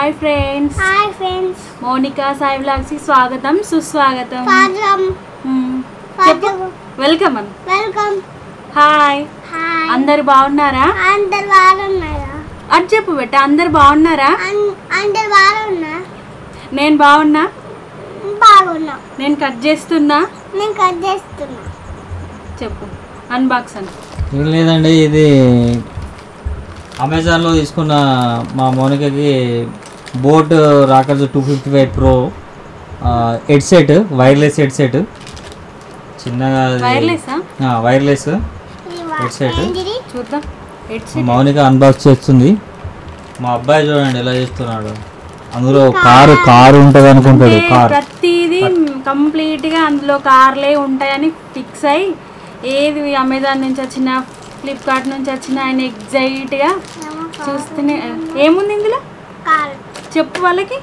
हाय friends Monika Sai vlogs की स्वागतम सुस्वागतम वेलकम हाय अंदर బాగున్నారా అది చెప్పు బెట్ట అందరు బాగున్నారా నేను బాగున్నా నేను కట్ చేస్తున్నా చెప్పు అన్బాక్స్ అని ఏం లేదండి ఇది అమెజాన్లో తీసుకున్న మా మోనికకి boat rockers 255 pro headset wireless headset చిన్నగా వైర్లెస్ హెడ్సెట్ చూద్దాం మౌనిక అన్బాక్స్ చేస్తుంది. మా అబ్బాయి చూడండి ఎలా చేస్తున్నాడు. అందులో కారు ఉంటుంది అనుకుంటాడు. ప్రతిదీ కంప్లీట్గా అందులో కార్లే ఉంటాయని ఫిక్స్ అయ్యి ఏది అమెజాన్ నుంచి వచ్చిన ఫ్లిప్కార్ట్ నుంచి వచ్చిన ఆయన ఎగ్జైట్గా చూస్తూనే ఏముంది ఇందులో చెప్పు వాళ్ళకి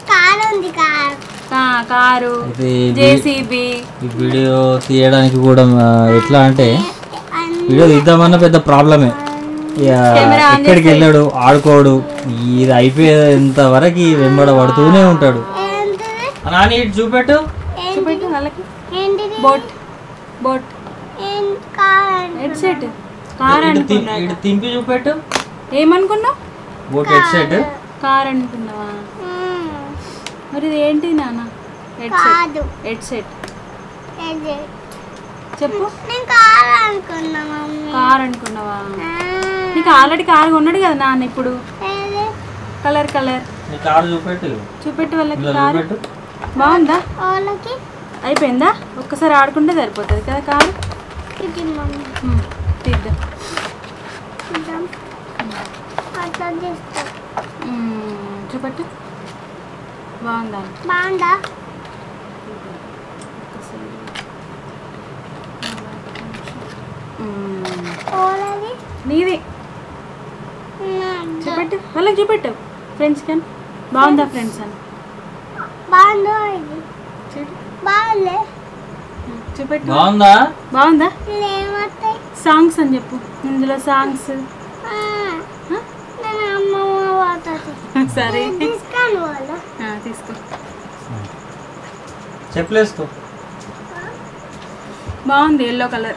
కారు జేసీబీ. ఈ వీడియో తీయడానికి కూడా ఎట్లా అంటే వీడియో తీద్దామన్న పెద్ద ప్రాబ్లమే. ఎక్కడికి వెళ్ళాడు ఆడుకోడు. ఇది అయిపోయేంత వరకు వెంబడ పడుతూనే ఉంటాడు. నాని ఇటు చూపెట్టు వాళ్ళకి బోట్ బోట్ హెడ్సెట్ కార్ ఇటు తింపి చూపెట్టు. ఏమనుకున్నావు? బోట్ హెడ్సెట్ కార్ అనుకున్నావా? మరి ఇది ఏంటి నాన్న? హెడ్సెట్ చెప్పు. కార్ అనుకున్నావా? నీకు ఆల్రెడీ కార్ కొన్నాడు కదా నాన్న. ఇప్పుడు కలర్ చూపెట్టు వాళ్ళకి. కార్ బాగుందా? అయిపోయిందా? ఒక్కసారి ఆడుకుంటే సరిపోతుంది కదా కారు. తీద్దాం చూపెట్టు. బాగుందా? నీది చూపెట్టు వాళ్ళకి చూపెట్టు ఫ్రెండ్స్ కానీ. బాగుందా ఫ్రెండ్స్ అని చూపెట్టు. బాగుందా? సాంగ్స్ అని చెప్పు. ఇందులో సాంగ్స్ సరే తీసుకో. చెప్పలేసుకో. బాగుంది ఎల్లో కలర్.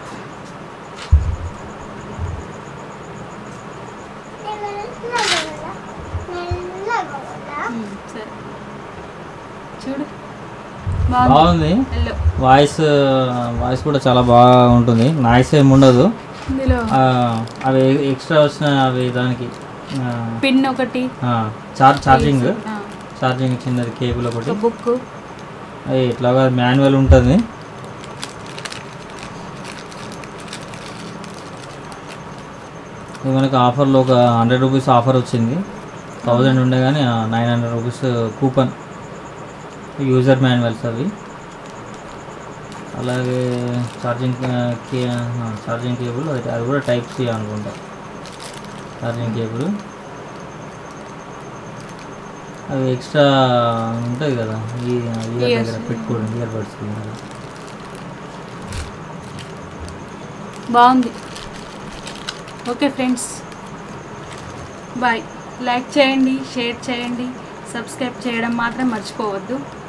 సరే చూడు బాగుంది. వాయిస్ కూడా చాలా బాగా ఉంటుంది. నాయిస్ ఏమి ఉండదు. అవి ఎక్స్ట్రా వచ్చిన అవి దానికి పిన్ ఒకటి ఛార్జింగ్ చిన్నది కేబుల్ ఒకటి బుక్ అది ఇట్లాగా మాన్యువల్ ఉంటుంది. ఇది మనకి ఆఫర్లో ఒక 100 రూపీస్ ఆఫర్ వచ్చింది. 1000 ఉండే కానీ 900 రూపీస్ కూపన్. యూజర్ మాన్యువల్స్ అవి. అలాగే ఛార్జింగ్ కేబుల్ అది కూడా టైప్ సి అనుకుంటా. ఛార్జింగ్ కేబుల్ అవి ఎక్స్ట్రా ఉంటుంది కదా ఈ ఇయర్ దగ్గర పెట్టుకోండి. ఇయర్ బడ్స్ బాగుంది. Okay friends bye. లైక్ చేయండి, షేర్ చేయండి, సబ్స్క్రైబ్ చేయడం మాత్రం మర్చిపోవద్దు.